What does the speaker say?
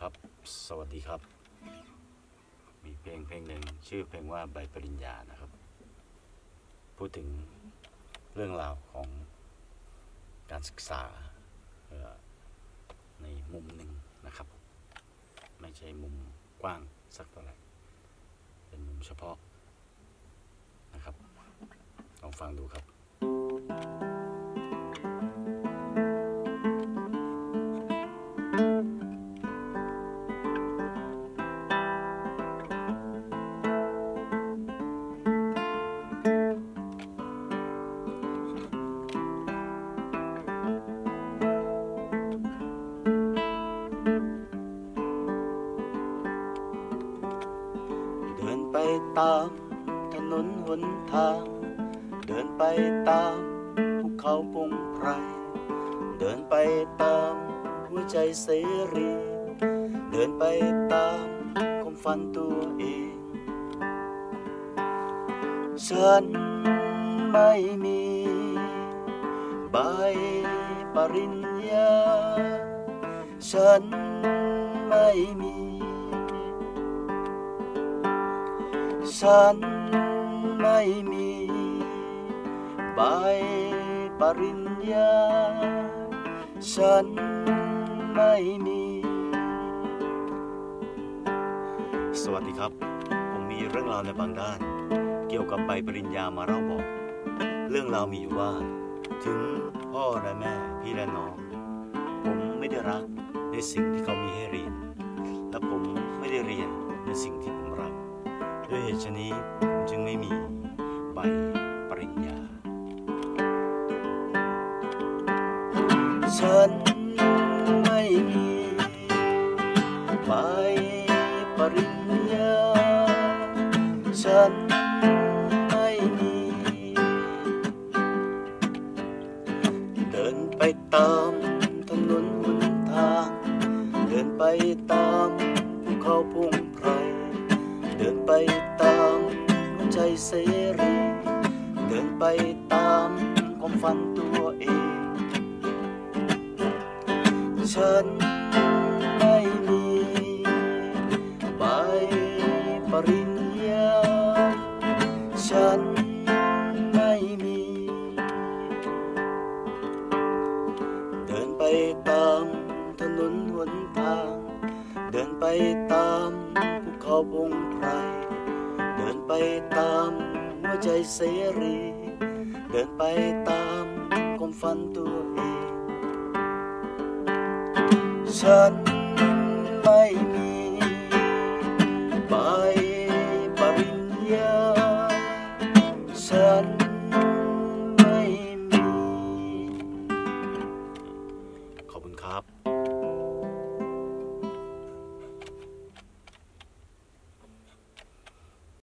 ครับสวัสดีครับมีเพลงหนึ่งชื่อเพลงว่าใบปริญญานะครับพูดถึงเรื่องราวของการศึกษาในมุมหนึ่งนะครับไม่ใช่มุมกว้างสักเท่าไหร่เป็นมุมเฉพาะนะครับลองฟังดูครับเดินไปตามถนนหนทางเดินไปตามภูเขาพงไพรเดินไปตามหัวใจเสรีเดินไปตามความฝันตัวเองฉันไม่มีใบปริญญาฉันไม่มีฉันไม่มีใบปริญญาฉันไม่มีสวัสดีครับผมมีเรื่องราวในบางด้านเกี่ยวกับใบปริญญามาเล่าบอกเรื่องราวมีอยู่ว่าถึงพ่อและแม่พี่และน้องผมไม่ได้รักในสิ่งที่เขามีให้เรียนและผมไม่ได้เรียนในสิ่งที่ผมรักด้วยเหตุฉะนี้ผมจึงไม่มีใบปริญญาฉันไม่มีใบปริญญาฉันไม่มีเดินไปตามถนนหนทางเดินไปตามภูเขาพงไพรเดินไปตามหัวใจเสรีเดินไปตามความฝันตัวเองฉันไม่มีใบปริญญาฉันไม่มีเดินไปตามถนนหนทางเดินไปตามภูเขาพงไพรเดินไปตามหัวใจเสรีเดินไปตามความฝันตัวเองฉัน